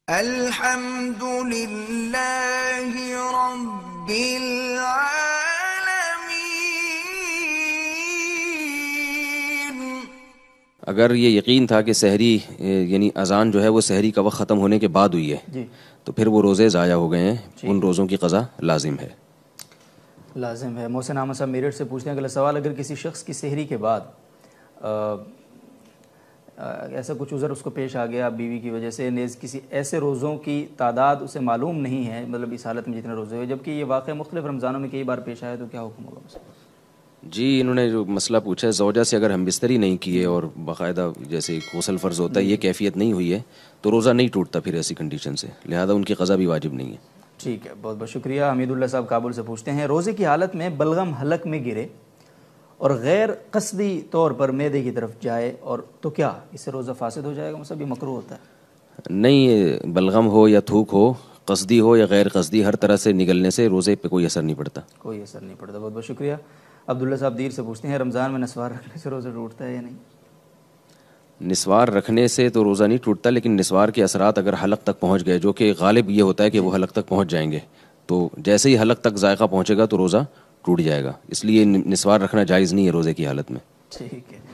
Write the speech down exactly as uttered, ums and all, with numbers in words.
الحمد للہ رب العالمین۔ اگر یہ یقین تھا کہ سحری یعنی اذان جو ہے وہ سحری کا وقت ختم ہونے کے بعد ہوئی ہے جی تو پھر وہ روزے ضائع ہو گئے ہیں، ان روزوں کی قضا لازم ہے لازم ہے۔ محسن احمد صاحب میرٹھ سے پوچھتے ہیں اگلا سوال، اگر کسی شخص کی سحری کے بعد ایسا کچھ عذر اس کو پیش آ گیا بیوی کی وجہ سے، نیز کسی ایسے روزوں کی تعداد اسے معلوم نہیں ہے، مطلب اس حالت میں جتنے روزے ہوئے، جبکہ یہ واقعہ مختلف رمضانوں میں کئی بار پیش آیا، تو کیا حکم ہوگا اس کا؟ جی انہوں نے جو مسئلہ پوچھا ہے، زوجہ سے اگر ہم بستری نہیں کیے اور باقاعدہ جیسے غسل فرض ہوتا ہے یہ کیفیت نہیں ہوئی ہے تو روزہ نہیں ٹوٹتا پھر ایسی کنڈیشن سے، لہذا ان کی قضا بھی واجب نہیں ہے۔ ٹھیک ہے، بہت بہت شکریہ۔ حمید اللہ صاحب کابل سے پوچھتے ہیں، روزے کی حالت میں بلغم حلق میں گرے اور غیر قصدی طور پر معدے کی طرف جائے اور تو کیا اس سے روزہ فاسد ہو جائے گا؟ مطلب یہ مکروہ ہوتا ہے؟ نہیں، بلغم ہو یا تھوک ہو، قصدی ہو یا غیر قصدی، ہر طرح سے نگلنے سے روزے پہ کوئی اثر نہیں پڑتا۔ کوئی اثر نہیں پڑتا، بہت بہت شکریہ۔ عبداللہ صاحب دیر سے پوچھتے ہیں، رمضان میں نسوار رکھنے سے روزہ ٹوٹتا ہے یا نہیں؟ نسوار رکھنے سے تو روزہ نہیں ٹوٹتا، لیکن نسوار کے اثرات اگر حلق تک پہنچ گئے، جو کہ غالب یہ ہوتا ہے کہ وہ حلق تک پہنچ جائیں گے، تو جیسے ہی حلق تک ذائقہ پہنچے گا تو روزہ ٹوٹ جائے گا، اس لیے نسوار رکھنا جائز نہیں ہے روزے کی حالت میں۔ ٹھیک ہے۔